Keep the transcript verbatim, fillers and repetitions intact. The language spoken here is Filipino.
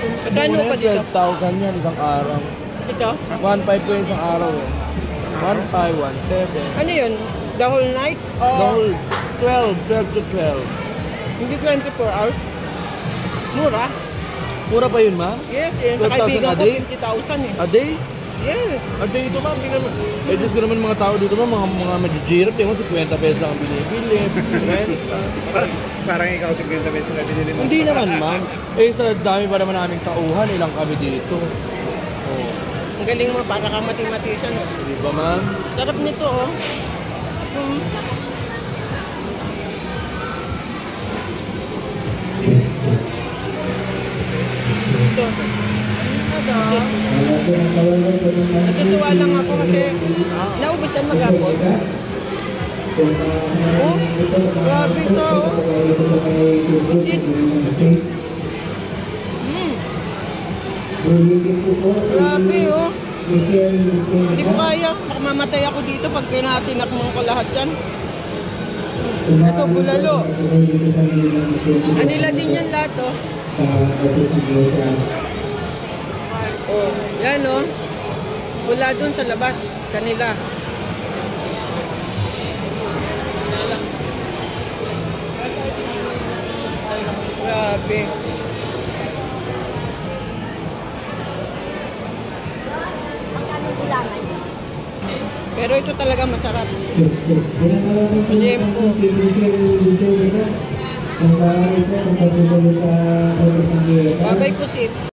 Magkano pa dito? twelve thousand yan isang araw. Ito? one five po isang araw eh. one five, one seven. Ano yun? The whole night? O The whole twelve, twelve to twelve. hindi twenty-four hours? Mura? Mura pa yun, ma'am? Yes, yes. Sa twelve thousand kaibigan a ko, day? fifty thousand eh. A day? Yes. A day ito, ma'am. Tingnan mo. Eh, Diyos ko naman mga tao dito, ma'am. Mga, mga magigirap. Tingnan mo, fifty pesos lang ang binibili. Renta. Parang ikaw fifty pesos na binili mo. Hindi naman, ma'am. Eh, sa dami pa naman naming tauhan. Ilang kami dito. Oh. Ang galing mo, para kang mathematician. Oh. Di ba, ma'am? Sarap nito, oh. Hmm. Ito. Natutuwa lang ako kasi naubos yan maghapon. Oh, grabe ito, oh. Busit. Hmm. Grabe, oh. Hindi ko kaya. Baka mamatay ako dito pag kinatinakmang ko lahat yan. Ito, bulalo. Kanila din yan lahat, oh. Oh, yan, oh. Wala dun sa labas. Kanila. Grabe. Pero ito talaga masarap. Liempo. Babay pusit.